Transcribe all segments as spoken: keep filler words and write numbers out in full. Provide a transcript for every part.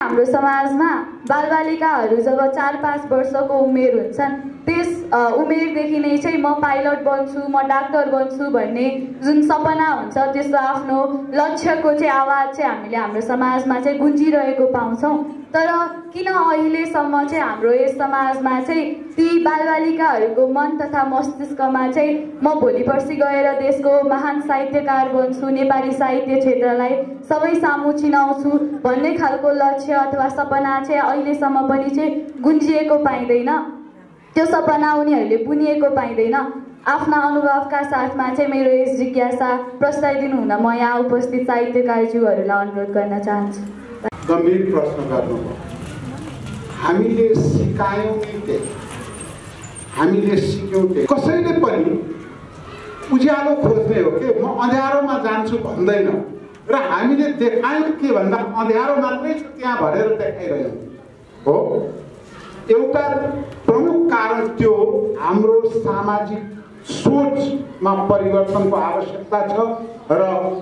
हाम्रो समाजमा बालबालिकाहरू जब चार पाँच वर्षको उमेर हुन्छन् त्यस उमेरदेखि नै चाहिँ म पाइलट बन्छु म डाक्टर बन्छु भन्ने जुन सपना हुन्छ त्यस्तो आफ्नो लक्ष्यको चाहिँ आवाज चाहिँ हामीले हाम्रो समाजमा चाहिँ गुन्जिरहेको पाउँछौँ। तर किन अहिलेसम्म चाहिँ हाम्रो यस समाजमा चाहिँ ती बालबालिकाहरूको मन तथा मस्तिष्कमा चाहिँ म भोलि पर्सि गएर देशको महान साहित्यकार बन्छु, नेपाली साहित्य क्षेत्रलाई सबै सामु चिनाउँछु भन्ने खालको लक्ष्य अथवा सपना चाहिँ अहिलेसम्म पनि चाहिँ गुन्जिएको पाइँदैन। त्यो सपना उनीहरूले बुनिएको पाइँदैन। आफ्ना अनुभवका साथमा चाहिँ मेरो यस जिज्ञासा प्रस्ताइदिनु हुन म यहाँ उपस्थित साहित्यकारज्यूहरूलाई अनुरोध गर्न चाहन्छु। गम्भीर प्रश्न गर्नुभयो। हामीले सिकायौँ नि त्यही, हामीले सिक्यौँ त्यही। कसैले पनि उज्यालो खोज्ने हो कि म अँध्यारोमा जान्छु भन्दैन र हामीले देखायौँ के भन्दा अँध्यारो मात्रै छ त्यहाँ भनेर देखाइरह्यौँ हो। एउटा प्रमुख कारण त्यो हाम्रो सामाजिक सोचमा परिवर्तनको आवश्यकता छ र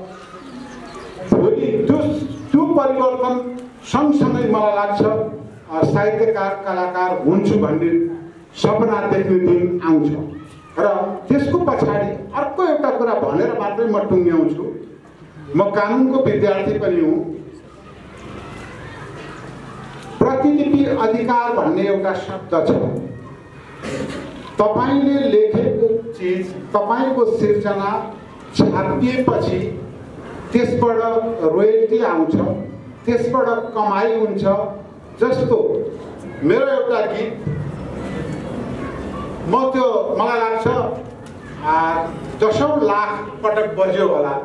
भोलि त्यो त्यो परिवर्तन सँगसँगै मलाई लाग्छ साहित्यकार कलाकार हुन्छु भन्ने सपना देख्ने दिन आउँछ र त्यसको पछाडि अर्को एउटा कुरा भनेर मात्रै म टुङ्ग्याउँछु। म कानुनको विद्यार्थी पनि हुँ। प्रतिलिपि अधिकार भन्ने एउटा शब्द छ। तपाईले लेखेको चिज, तपाईको सिर्जना छापिएपछि त्यसबाट रोयल्टी आउँछ, त्यसबाट कमाई हुन्छ। जस्तो मेरो एउटा गीत म त्यो मलाई लाग्छ दसौँ लाख पटक बज्यो होला।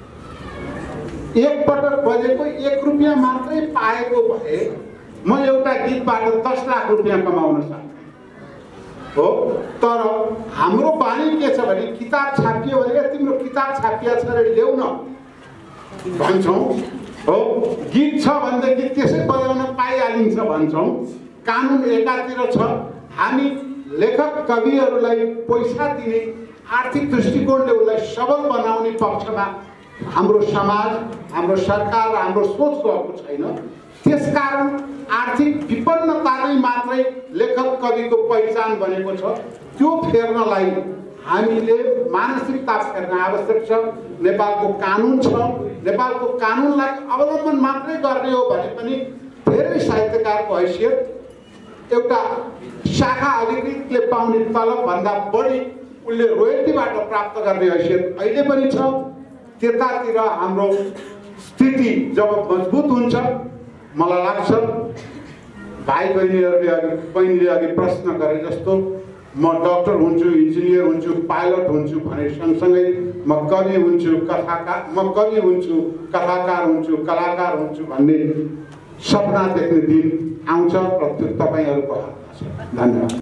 एक पटक बजेको एक रुपियाँ मात्रै पाएको भए म एउटा गीतबाट दस लाख रुपियाँ कमाउन सक्छु हो। तर हाम्रो बानी के छ भने किताब छापियो भने तिम्रो किताब छापिया छ रे ल्याउ न भन्छौँ हो। गीत छ भनेदेखि त्यसै बजाउन पाइहालिन्छ भन्छौँ। कानुन एकातिर छ। हामी लेखक कविहरूलाई पैसा दिने आर्थिक दृष्टिकोणले उसलाई सबल बनाउने पक्षमा हाम्रो समाज, हाम्रो सरकार र हाम्रो सोच गएको छैन। त्यसकारण आर्थिक विपन्नताले मात्रै लेखक कविको पहिचान बनेको छ। त्यो फेर्नलाई हामीले मानसिकता फेर्न आवश्यक छ। नेपालको कानुन छ। नेपालको कानुनलाई अवलम्बन मात्रै गर्ने हो भने पनि धेरै साहित्यकारको हैसियत एउटा शाखा अधिकृतले पाउने तलब भन्दा बढी उसले रोयल्टीबाट प्राप्त गर्ने हैसियत अहिले पनि छ। त्यतातिर हाम्रो स्थिति जब मजबुत हुन्छ मलाई लाग्छ भाइ बहिनीहरूले अघि बहिनीले अघि प्रश्न गरे जस्तो म डक्टर हुन्छु, इन्जिनियर हुन्छु, पाइलट हुन्छु भने सँगसँगै म कवि हुन्छु, कथाकार म कवि हुन्छु, कथाकार हुन्छु, कलाकार हुन्छु भन्ने सपना देख्ने दिन आउँछ र त्यो तपाईँहरूको हातमा छ। धन्यवाद।